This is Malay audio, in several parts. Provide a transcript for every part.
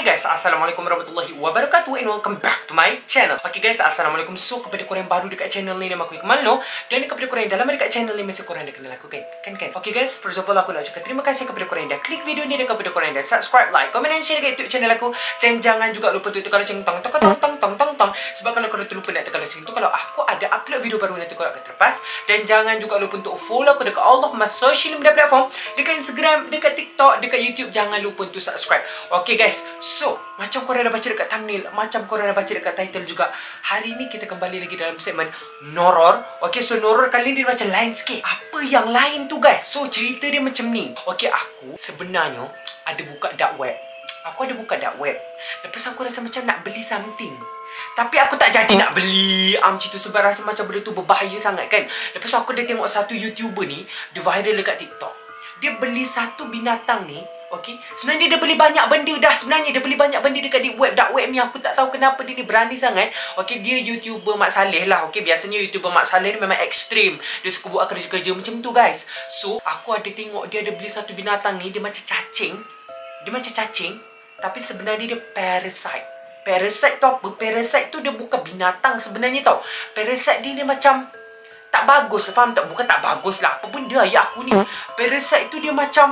guys, Assalamualaikum warahmatullahi wabarakatuh and welcome back to my channel. Okay guys, Assalamualaikum. So kepada korang yang baru dekat channel ni, nama aku Iqmal Noor. Dan kepada korang yang dah lama dekat channel ni, mesti korang dah kenal aku kan? Okay guys, first of all aku nak ucapkan terima kasih kepada korang yang dah klik video ni, dan kepada korang yang dah subscribe, like, comment dan share dekat YouTube channel aku. Dan jangan juga lupa untuk tekan lonceng tong. Sebab kalau korang terlupa nak tekan lonceng tu, kalau aku ada upload video baru nanti korang akan terlepas. Dan jangan juga lupa untuk follow aku dekat all of my social media platform, dekat Instagram, dekat TikTok, dekat YouTube. Jangan lupa untuk subscribe. Okay guys, so macam korang dah baca dekat thumbnail, macam korang dah baca dekat title juga, hari ni kita kembali lagi dalam segmen Noror. Okay, so Noror kali ni dia macam lain sikit. Apa yang lain tu guys? So cerita dia macam ni. Okay, aku sebenarnya ada buka dark web. Lepas aku rasa macam nak beli something, tapi aku tak jadi nak beli macam tu, sebab rasa macam benda tu berbahaya sangat kan. Lepas aku dah tengok satu YouTuber ni, dia viral dekat TikTok. Dia beli satu binatang ni. Okay, sebenarnya dia beli banyak benda dah. Sebenarnya dia beli banyak benda dekat deep web, dark web ni. Aku tak tahu kenapa dia ni berani sangat. Okay, dia YouTuber Mak Saleh lah. Okay, biasanya YouTuber Mak Saleh ni memang ekstrim. Dia suka buat kerja-kerja macam tu guys. So, aku ada tengok dia ada beli satu binatang ni. Dia macam cacing. Tapi sebenarnya dia parasite. Parasite tu apa? Parasite tu dia bukan binatang sebenarnya tau. Parasite dia macam tak bagus, faham tak? Bukan tak bagus lah, apa benda ayat aku ni. Parasite tu dia macam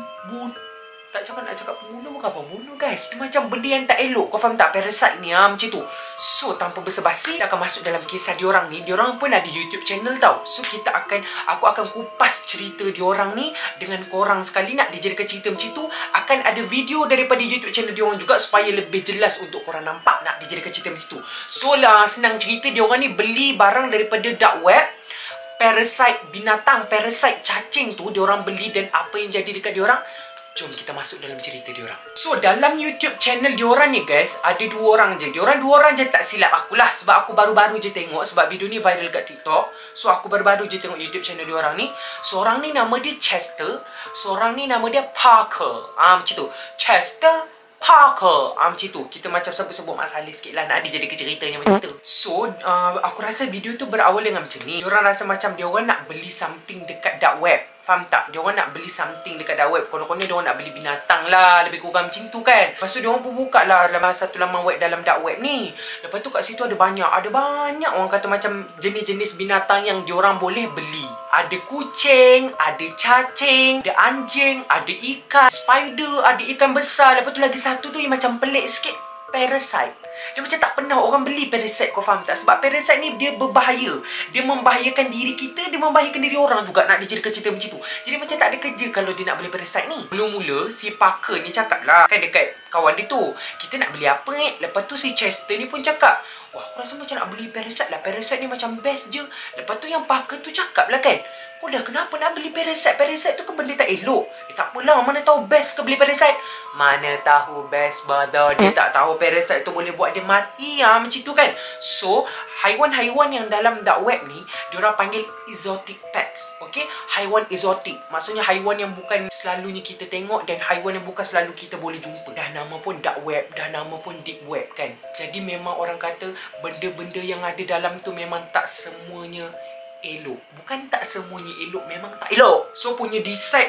tak cakap nak cakap pembunuh, bukan pembunuh guys. Dia macam benda yang tak elok, kau faham tak? Parasite ni macam tu. So tanpa basa-basi, kita akan masuk dalam kisah diorang ni. Diorang pun ada YouTube channel tau. So aku akan kupas cerita diorang ni dengan korang sekali. Nak dijadikan cerita macam tu, akan ada video daripada YouTube channel diorang juga, supaya lebih jelas untuk korang nampak nak dijadikan cerita macam tu. So lah, senang cerita, diorang ni beli barang daripada dark web. Parasite binatang, parasite cacing tu diorang beli, dan apa yang jadi dekat diorang? Jom kita masuk dalam cerita diorang. So dalam YouTube channel diorang ni guys, ada dua orang je. Diorang dua orang je tak silap aku lah, sebab aku baru-baru je tengok. Sebab video ni viral kat TikTok. So aku baru-baru je tengok YouTube channel diorang ni. Seorang ni nama dia Chester, seorang ni nama dia Parker. Macam tu, Chester, Parker. Macam tu. Kita macam sebut-sebut Mak Saleh sikit lah, nak dijadikan ceritanya macam tu. So aku rasa video tu berawal dengan macam ni. Diorang rasa macam diorang nak beli something dekat dark web. Faham tak? Diorang nak beli something dekat dark web. Konon-konon diorang nak beli binatang lah, lebih kurang macam tu kan. Lepas tu diorang pun buka lah satu laman web dalam dark web ni. Lepas tu kat situ ada banyak orang kata macam jenis-jenis binatang yang diorang boleh beli. Ada kucing, ada cacing, ada anjing, ada ikan spider, ada ikan besar. Lepas tu lagi satu tu yang macam pelik sikit, parasite. Dia macam tak pernah orang beli parasite, kau faham tak? Sebab parasite ni dia berbahaya. Dia membahayakan diri kita, dia membahayakan diri orang juga, nak dijadikan cerita macam tu. Jadi macam tak ada kerja kalau dia nak beli parasite ni. Mula-mula si Parker ni cakap lah kan dekat kawan dia tu, kita nak beli apa Lepas tu si Chester ni pun cakap, wah aku rasa macam nak beli parasite lah, parasite ni macam best je. Lepas tu yang Parker tu cakap lah kan, kau dah kenapa nak beli parasite? Parasite tu kan benda tak elok. Tak apalah, mana tahu best ke beli parasite? Mana tahu best, bodoh. Dia tak tahu parasite tu boleh buat dia mati. Macam tu kan. So haiwan-haiwan yang dalam dark web ni, diorang panggil exotic pets. Okay, haiwan exotic, maksudnya haiwan yang bukan selalunya kita tengok, dan haiwan yang bukan selalu kita boleh jumpa. Dah nama pun dark web, dah nama pun deep web kan. Jadi memang orang kata benda-benda yang ada dalam tu memang tak semuanya elok. Bukan tak semuanya elok, memang tak elok. So punya decide,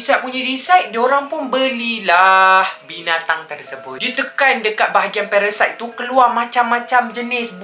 diorang pun belilah binatang tersebut. Dia tekan dekat bahagian parasite tu, keluar macam-macam jenis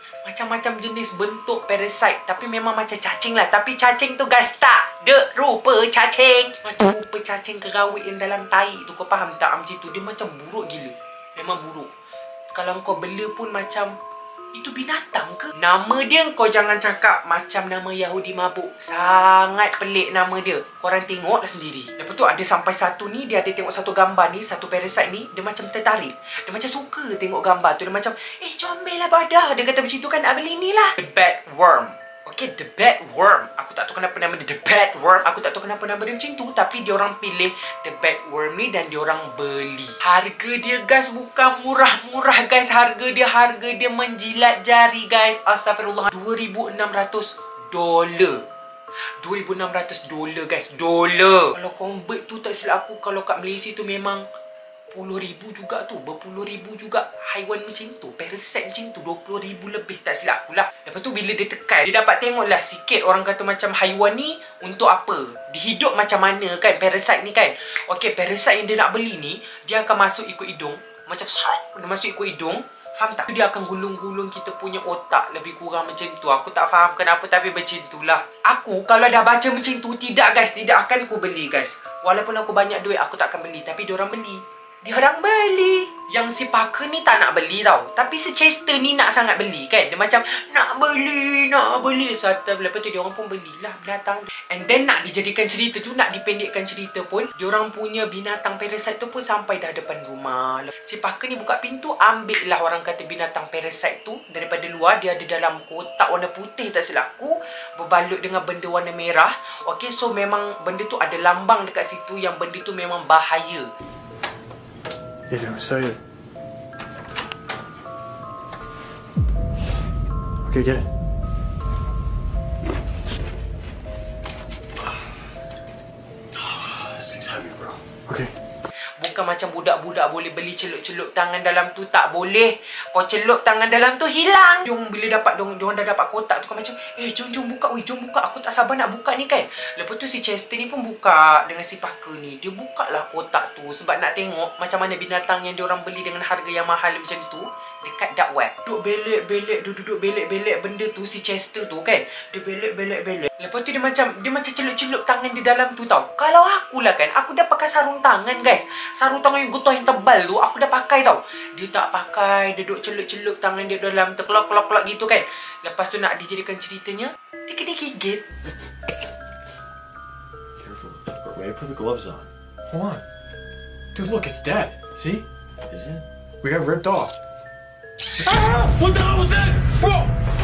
bentuk parasite. Tapi memang macam cacing lah. Tapi cacing tu guys tak de rupa cacing. Macam rupa cacing kerawit yang dalam tai tu, kau faham tak? Macam tu. Dia macam buruk gila. Memang buruk. Kalau kau bela pun macam, itu binatang ke? Nama dia kau jangan cakap macam nama Yahudi mabuk. Sangat pelik nama dia. Korang tengok dah sendiri. Lepas tu ada sampai satu ni, dia ada tengok satu gambar ni, satu parasite ni, dia macam tertarik. Dia macam suka tengok gambar tu. Dia macam, comel lah badah. Dia kata macam tu kan, beli ni lah. The bad worm. Okay, the bad worm. Aku tak tahu kenapa nama dia the bad worm. Aku tak tahu kenapa nama dia macam tu. Tapi diorang pilih the bad worm ni dan diorang beli. Harga dia guys bukan murah-murah guys. Harga dia menjilat jari guys. Astagfirullah. $2,600. $2,600 guys. Dolar. Kalau convert tu tak silap aku, kalau kat Malaysia tu memang $10,000 juga tu. Berpuluh-ribu juga haiwan macam tu. Parasite macam tu $20,000 lebih, tak silap aku lah. Lepas tu bila dia tekan, dia dapat tengok lah sikit, orang kata macam haiwan ni untuk apa, dihidup macam mana kan parasite ni kan. Okay, parasite yang dia nak beli ni, dia akan masuk ikut hidung. macam dia masuk ikut hidung. Faham tak? Dia akan gulung-gulung kita punya otak lebih kurang macam tu. Aku tak faham kenapa tapi macam itulah. Aku kalau dah baca macam tu, tidak guys, tidak akan ku beli guys. Walaupun aku banyak duit, aku tak akan beli. Tapi diorang beli. Diorang beli. Yang si Parker ni tak nak beli tau. Tapi si Chester ni nak sangat beli kan. Dia macam nak beli, nak beli. So, lepas tu diorang pun belilah binatang. And then nak dijadikan cerita tu, nak dipendekkan cerita pun, diorang punya binatang parasite tu pun sampai dah depan rumah. Si Parker ni buka pintu, ambil lah orang kata binatang parasite tu daripada luar. Dia ada dalam kotak warna putih tak silap aku, berbalut dengan benda warna merah. Okay, so memang benda tu ada lambang dekat situ yang benda tu memang bahaya. You don't say it. Okay, get it. This thing's heavy, bro. Okay. Bukan macam budak-budak boleh beli celup-celup tangan dalam tu. Tak boleh. Kau celup tangan dalam tu, hilang. Diorang bila dapat, diorang dah dapat kotak tu kan macam, jom buka, weh, jom buka. Aku tak sabar nak buka ni kan. Lepas tu si Chester ni pun buka dengan si Parker ni. Dia buka lah kotak tu sebab nak tengok macam mana binatang yang diorang beli dengan harga yang mahal macam tu dekat dark web. Duduk belek-belek, duduk belek-belek benda tu si Chester tu kan. Dia belek-belek. Lepas tu dia macam celup-celup tangan di dalam tu tau. Kalau akulah kan, aku dah pakai sarung tangan guys. Sarung tangan yang getah yang tebal tu aku dah pakai tau. Dia tak pakai. Dia duduk celup-celup tangan dia dalam terkelok-kelok gitu kan. Lepas tu nak dijadikan ceritanya, dia kena gigit. Careful. Wait, put the gloves on. Hold on. Dude, look, it's dead. See? Is it? We got ripped off. Ah! What the hell was that? Bro!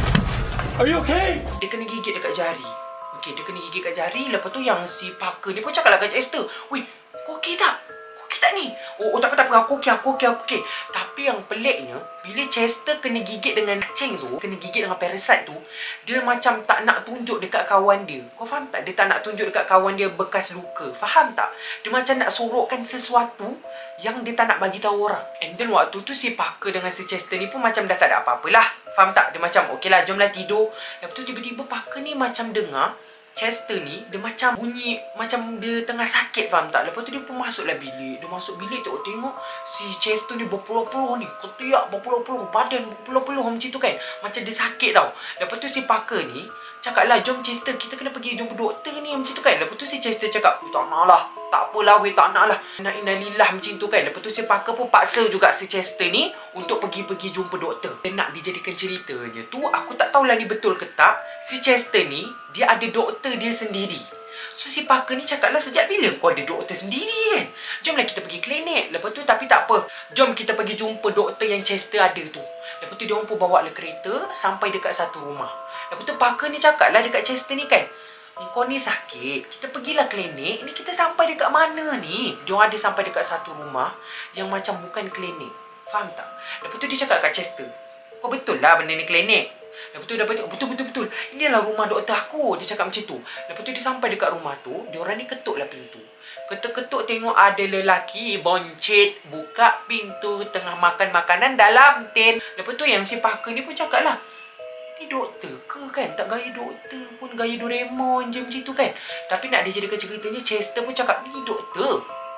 Are you okay? Dia kena gigit dekat jari. Okey, dia kena gigit kat jari. Lepas tu yang si Parker ni pun cakap lah kat Chester, "Weh, kau okey tak? Kau okey tak ni?" Oh, tak apa. Aku okey. Tapi yang peliknya, bila Chester kena gigit dengan cacing tu, kena gigit dengan parasite tu, dia macam tak nak tunjuk dekat kawan dia. Kau faham tak? Dia tak nak tunjuk dekat kawan dia bekas luka. Faham tak? Dia macam nak sorokkan sesuatu yang dia tak nak bagi tahu orang. And then waktu tu si Parker dengan si Chester ni pun macam dah tak ada apa-apalah. Faham tak? Dia macam, okeylah, jomlah tidur. Lepas tu tiba-tiba Parker ni macam dengar Chester ni, dia macam bunyi macam dia tengah sakit, faham tak? Lepas tu dia pun masuklah bilik. Dia masuk bilik, tengok si Chester ni berpeluh-peluh ni. Ketiak berpeluh-peluh, badan berpeluh-peluh macam tu kan. Macam dia sakit tau. Lepas tu si Parker ni cakap lah, "Jom Chester, kita kena pergi jumpa doktor ni," macam tu kan. Lepas tu si Chester cakap, "Tak nak lah. Tak apalah weh, tak nak lah. Innalillah," macam tu kan. Lepas tu si Parker pun paksa juga si Chester ni untuk pergi jumpa doktor. Dia nak dijadikan ceritanya tu, aku tak tahulah ni betul ke tak. Si Chester ni, dia ada doktor dia sendiri. So si Parker ni cakap lah, "Sejak bila kau ada doktor sendiri kan? Jomlah kita pergi klinik." Lepas tu, tapi tak apa. Jom kita pergi jumpa doktor yang Chester ada tu. Lepas tu dia orang pun bawa lah kereta sampai dekat satu rumah. Lepas tu Parker ni cakap lah dekat Chester ni kan, "Kau ni sakit, kita pergilah klinik. Ni kita sampai dekat mana ni?" Dia orang ada sampai dekat satu rumah yang macam bukan klinik. Faham tak? Lepas tu dia cakap kat Chester, "Kau betul lah benda ni klinik?" Lepas tu dia betul. "Inilah rumah doktor aku." Dia cakap macam tu. Lepas tu dia sampai dekat rumah tu, dia orang ni ketuk lah pintu. Ketuk-ketuk, tengok ada lelaki boncet buka pintu tengah makan makanan dalam tin. Lepas tu yang si Parker ni pun cakap lah, "Ni doktor ke kan? Tak gaya doktor pun, gaya Doraemon je macam tu kan." Tapi nak dijadikan ceritanya, Chester pun cakap, Ni doktor.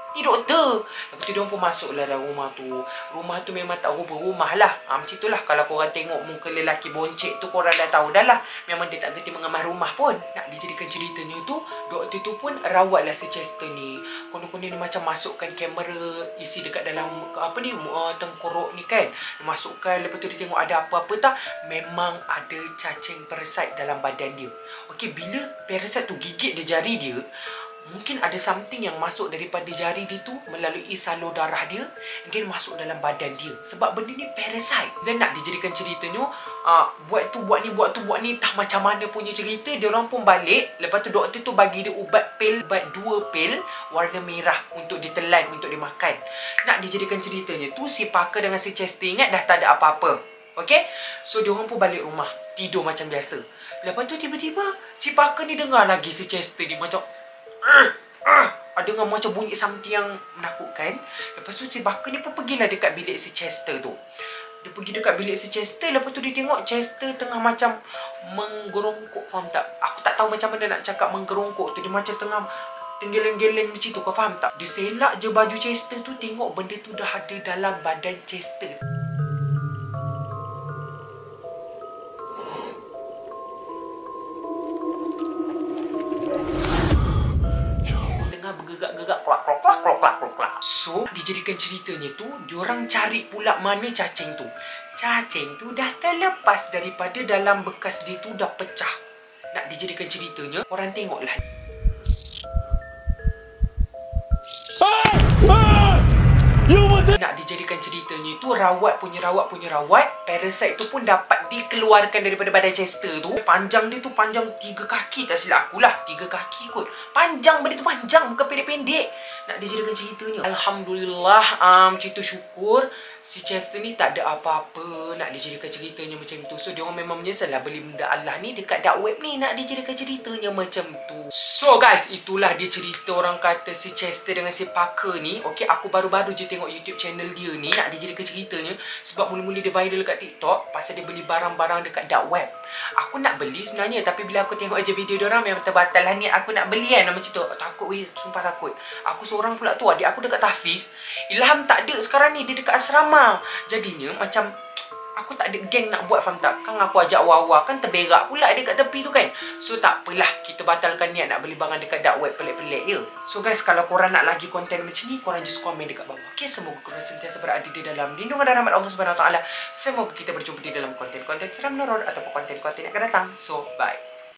Lepas tu diorang pun masuk lah dalam rumah tu. Rumah tu memang tak rupa rumah lah. Macam tu lah. Kalau korang tengok muka lelaki boncet tu, korang dah tahu dah lah. Memang dia tak gerti mengemas rumah pun. Nak dijadikan ceritanya tu, doktor tu pun rawat lah si Chester ni. Konon-konon dia macam masukkan kamera isi dekat dalam apa ni, tengkorok ni kan. Dia masukkan, lepas tu dia tengok ada apa-apa tak. Memang ada cacing parasite dalam badan dia. Okey, bila parasite tu gigit dia jari dia, mungkin ada something yang masuk daripada jari dia tu melalui salur darah dia, dia masuk dalam badan dia. Sebab benda ni parasite. Dan nak dijadikan ceritanya, buat ni, tak macam mana punya cerita. Dia orang pun balik. Lepas tu doktor tu bagi dia ubat 2 pil warna merah untuk ditelan, untuk dimakan. Nak dijadikan ceritanya tu, si Parker dengan si Chester ingat dah tak ada apa-apa. Okay, so dia orang pun balik rumah, tidur macam biasa. Lepas tu tiba-tiba si Parker ni dengar lagi si Chester ni macam ada dengan macam bunyi something yang menakutkan. Lepas tu si Parker ni pun pergilah dekat bilik si Chester tu. Dia pergi dekat bilik si Chester. Lepas tu dia tengok Chester tengah macam menggerongkok. Faham tak? Aku tak tahu macam mana nak cakap menggerongkok tu. Dia macam tengah Geleng-geleng macam tu, kau faham tak? Dia selak je baju Chester tu, tengok benda tu dah ada dalam badan Chester. Bergerak-gerak, klak. So, dijadikan ceritanya tu, diorang cari pula mana cacing tu. Cacing tu dah terlepas daripada dalam bekas dia tu dah pecah. Nak dijadikan ceritanya, korang tengoklah. Nak dijadikan ceritanya tu, rawat punya rawat, parasite tu pun dapat dikeluarkan daripada badan Chester tu. Panjang dia tu panjang 3 kaki, tak silap aku lah, 3 kaki kot. Panjang benda tu, panjang, bukan pendek-pendek. Nak dijadikan ceritanya, alhamdulillah, cerita syukur si Chester ni tak ada apa-apa. Nak dijadikan ceritanya macam tu. So, diorang memang menyesal lah beli benda Allah ni dekat dark web ni. Nak dijadikan ceritanya macam tu. So guys, itulah dia cerita orang kata si Chester dengan si Parker ni. Okay, aku baru-baru je tengok YouTube channel dia ni. Nak dijadikan ceritanya sebab mula-mula dia viral kat TikTok pasal dia beli barang-barang dekat dark web. Aku nak beli sebenarnya, tapi bila aku tengok je video diorang, memang terbatal lah niat aku nak beli kan. Macam tu, takut weh, sumpah takut. Aku seorang pula tu, adik aku dekat Tafiz. Ilham tak ada sekarang ni, dia dekat asrama. Jadinya macam aku tak ada geng nak buat, faham tak? Kan aku ajak Wawa, kan terberak pula dekat tepi tu kan. So tak apalah, kita batalkan niat nak beli barang dekat dark web pelik-pelik je. So guys, kalau korang nak lagi konten macam ni, korang just komen dekat bawah. Okay, semoga korang sentiasa berada di dalam lindungan dan rahmat Allah Subhanahu Wa Taala. Semoga kita berjumpa di dalam konten-konten seram, horor ataupun konten-konten yang akan datang. So bye.